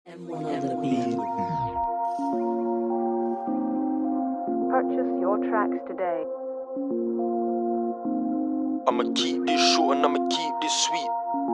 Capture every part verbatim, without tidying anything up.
M one on the beat. Purchase your tracks today. I'ma keep this short and I'ma keep this sweet.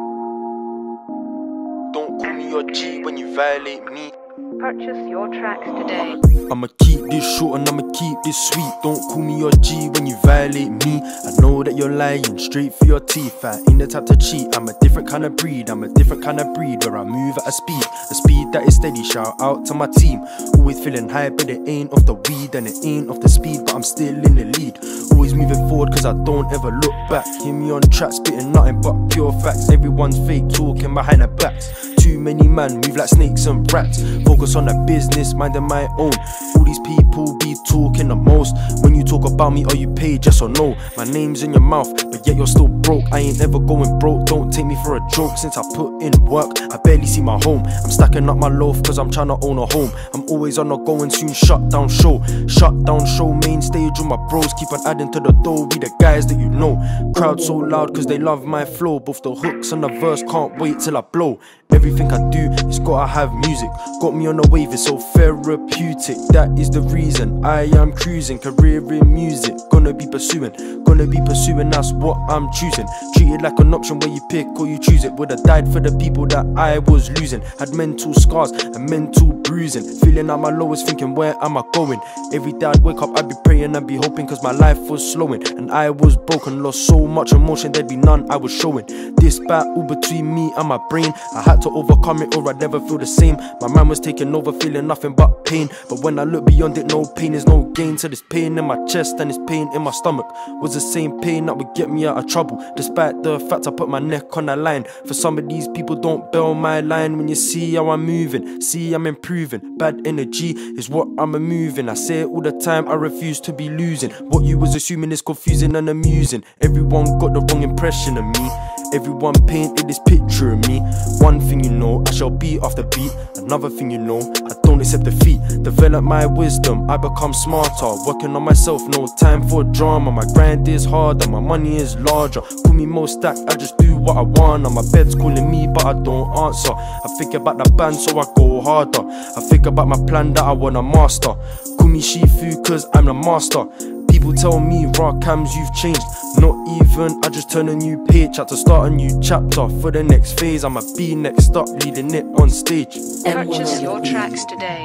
Don't call me your G when you violate me. Purchase your tracks today. I'ma keep this short and I'ma keep this sweet. Don't call me your G when you violate me. I know that you're lying straight for your teeth. I ain't the type to cheat. I'm a different kind of breed. I'm a different kind of breed where I move at a speed, a speed that is steady. Shout out to my team. Always feeling high, but it ain't off the weed and it ain't off the speed, but I'm still in the lead. Always moving forward cause I don't ever look back. Hear me on track spitting nothing but pure facts. Everyone's fake talking behind their backs. Too many man move like snakes and rats. Focus on the business, minding my own. All these people be talking the most. When you talk about me, are you paid, yes or no? My name's in your mouth, but yet you're still broke. I ain't ever going broke, don't take me for a joke. Since I put in work, I barely see my home. I'm stacking up my loaf cause I'm trying to own a home. I'm always on the go and soon shut down show. Shut down show, main stage with my bros. Keep on adding to the dough, be the guys that you know. Crowd so loud cause they love my flow. Both the hooks and the verse, can't wait till I blow. Everything I do, it's gotta have music. Got me on the wave, it's so therapeutic. That is the reason I am cruising. Career in music, gonna be pursuing. Gonna be pursuing, that's what I'm choosing. Treated like an option where you pick or you choose it. Would've died for the people that I was losing. Had mental scars and mental bruising. Feeling at my lowest, thinking where am I going? Every day I'd wake up, I'd be praying, I'd be hoping. Cause my life was slowing and I was broken. Lost so much emotion, there'd be none I was showing. This battle between me and my brain, I had to overcome it or I'd never feel the same. My mind was taking over, feeling nothing but pain. But when I look beyond it, no pain is no gain. So this pain in my chest and this pain in my stomach was the same pain that would get me out of trouble. Despite the fact I put my neck on the line. For some of these people don't bail my line. When you see how I'm moving, see I'm improving. Bad energy is what I'm moving. I say it all the time, I refuse to be losing. What you was assuming is confusing and amusing. Everyone got the wrong impression of me. Everyone painted this picture of me. One thing you know, I shall be off the beat. Another thing you know, I don't accept defeat. Develop my wisdom, I become smarter. Working on myself, no time for drama. My grind is harder, my money is larger. Call me most stacked, I just do what I want. My bed's calling me, but I don't answer. I think about the band, so I go harder. I think about my plan that I wanna master. Call me Shifu, cause I'm the master. People tell me, raw Camz, you've changed. Not even, I just turn a new page. Had to start a new chapter for the next phase. I'ma be next up, leading it on stage. Purchase your tracks today.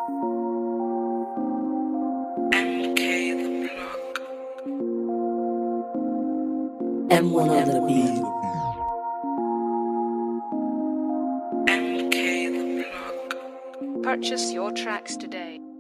M one on the beat. Purchase your tracks today.